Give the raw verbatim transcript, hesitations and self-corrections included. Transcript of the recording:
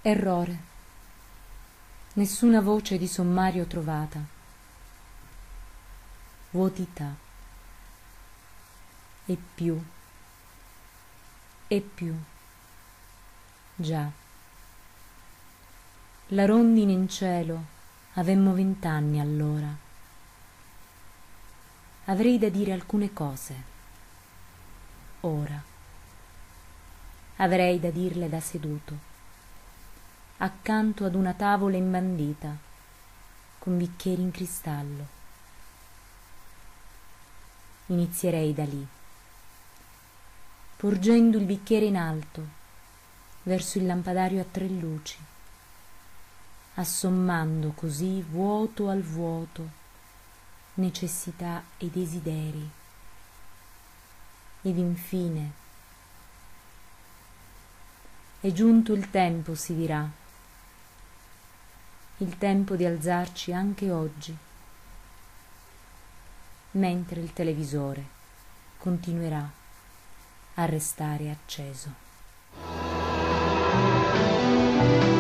Errore. Nessuna voce di sommario trovata. Vuotità. E più. E più. Già. La rondine in cielo, avemmo vent'anni allora. Avrei da dire alcune cose. Ora. Avrei da dirle da seduto, accanto ad una tavola imbandita, con bicchieri in cristallo. Inizierei da lì, porgendo il bicchiere in alto, verso il lampadario a tre luci, assommando così vuoto al vuoto, necessità e desideri. Ed infine, è giunto il tempo, si dirà, il tempo di alzarci anche oggi, mentre il televisore continuerà a restare acceso.